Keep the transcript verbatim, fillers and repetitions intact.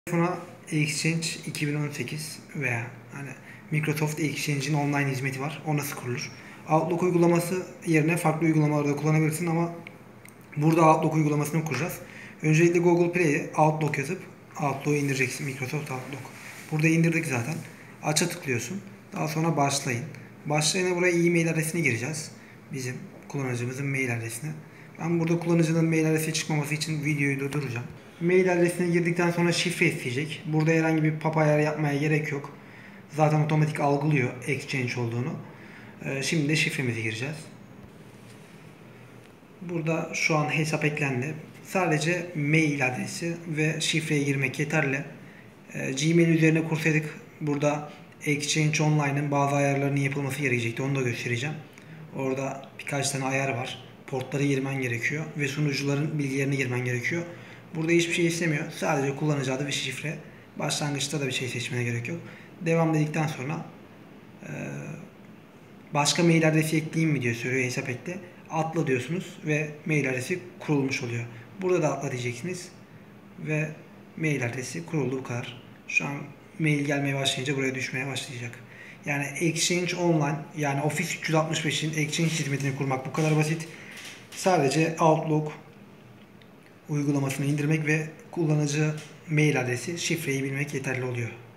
Telefona Exchange iki bin on sekiz veya hani Microsoft Exchange'in online hizmeti var. O nasıl kurulur? Outlook uygulaması yerine farklı uygulamalarda kullanabilirsin ama burada Outlook uygulamasını kuracağız. Öncelikle Google Play'e Outlook yazıp Outlook'u indireceksin. Microsoft Outlook. Burada indirdik zaten. Aç'a tıklıyorsun. Daha sonra başlayın. Başlayına buraya e-mail adresini gireceğiz. Bizim kullanıcımızın mail adresini. Ben burada kullanıcının mail adresi çıkmaması için videoyu durduracağım. Mail adresine girdikten sonra şifre isteyecek. Burada herhangi bir pop ayarı yapmaya gerek yok. Zaten otomatik algılıyor Exchange olduğunu. Ee, şimdi de şifremizi gireceğiz. Burada şu an hesap eklendi. Sadece mail adresi ve şifreye girmek yeterli. Ee, Gmail üzerine kursaydık burada Exchange Online'ın bazı ayarlarının yapılması gerekecekti. Onu da göstereceğim. Orada birkaç tane ayar var. Portları girmen gerekiyor ve sunucuların bilgilerini girmen gerekiyor. Burada hiçbir şey istemiyor. Sadece kullanıcı adı ve şifre. Başlangıçta da bir şey seçmene gerek yok. Devam dedikten sonra başka mail adresi ekleyeyim mi diyor, soruyor, hesap ekle. Atla diyorsunuz ve mail adresi kurulmuş oluyor. Burada da atla diyeceksiniz ve mail adresi kuruldu, bu kadar. Şu an mail gelmeye başlayınca buraya düşmeye başlayacak. Yani Exchange Online, yani Office üç yüz altmış beşin Exchange hizmetini kurmak bu kadar basit. Sadece Outlook uygulamasını indirmek ve kullanıcı mail adresi, şifreyi bilmek yeterli oluyor.